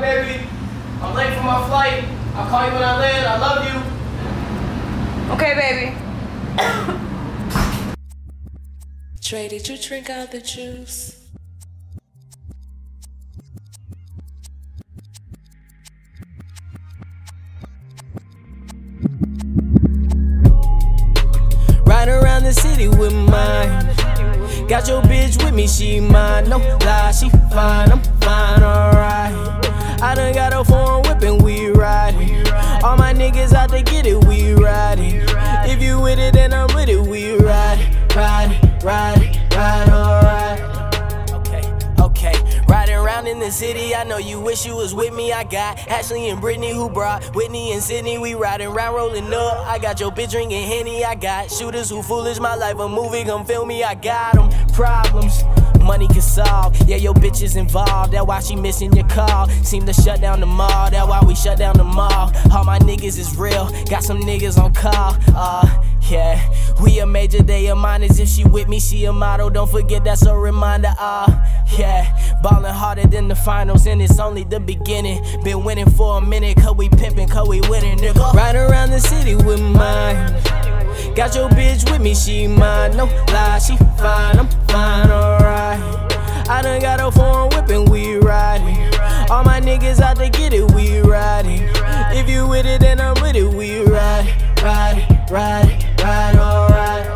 baby. I'm late for my flight. I'll call you when I land. I love you. Okay, baby. Trey, did you drink out the juice? Riding around the city with mine. Got your bitch with me, she mine. No lie, she fine, I'm fine, alright. I done got a foreign whip and we riding. All my niggas out to get it, we riding. If you with it, then I'm with it, we riding, alright. Okay. Riding around in the city, I know you wish you was with me. I got Ashley and Brittany who brought Whitney and Sydney. We riding round, rolling up. I got your bitch drinking Henny. I got shooters who foolish, my life a movie, come film me. I got them problems money can solve. Yeah, your bitch is involved. That's why she missing your call. Seem to shut down the mall. That's why we shut down the mall. All my niggas is real. Got some niggas on call. Yeah, we a major, they a minors. If she with me, she a model. Don't forget that's a reminder. Yeah, ballin' harder than the finals, and it's only the beginning. Been winning for a minute, cause we pimpin', cause we winning, nigga. Riding around the city with mine. Got your bitch with me, she mine. No lie, she fine, I'm fine, alright. I done got a foreign whip and we riding. All my niggas out to get it, we riding. If you with it, then I'm with it, we riding, alright.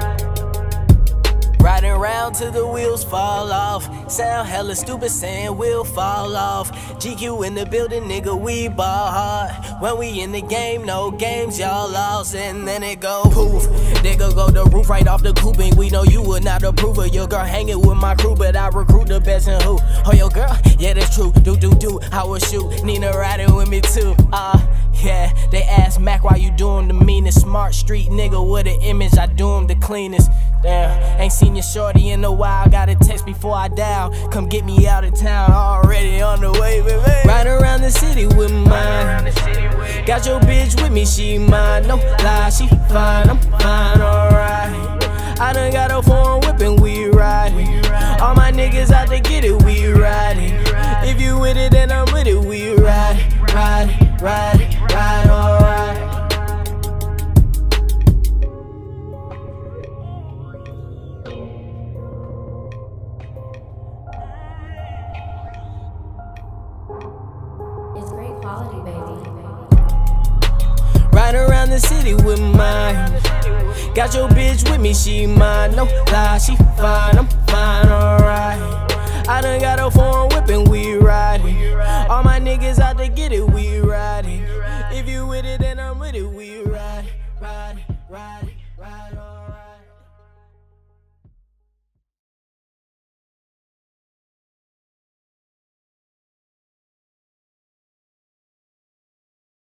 Riding around till the wheels fall off. Sound hella stupid saying we'll fall off. GQ in the building, nigga, we ball hard. When we in the game, no games, y'all lost. And then it go poof. Nigga go the roof right off the coupe. And we know you would not approve of your girl hanging with my crew. But I recruit the best in who? Oh, your girl? Yeah, that's true. Do. I will shoot. Nina riding with me too. Yeah, they ask Mac why you doing the meanest. Smart street nigga with an image, I do him the cleanest. Damn, ain't seen your shorty in a while. Got a text before I dial. Come get me out of town, already on the way, baby. Riding around the city with mine. Got your bitch with me, she mine. No lie, she fine, I'm fine, alright. I done got a foreign whip and we riding. All my niggas out to get it, we riding. If you with it, then I'm with it, we riding, alright. It's great quality, baby. Riding around the city with mine. Got your bitch with me, she mine. No lie, she fine, I'm fine, alright. I done got a foreign whip and we riding. All my niggas out to get it, we riding. If you with it, then I'm with it, we riding.